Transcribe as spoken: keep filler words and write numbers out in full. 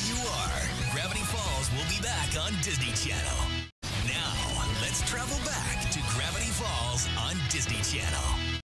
you are. Gravity Falls will be back on Disney Channel. Now, let's travel back to Gravity Falls on Disney Channel.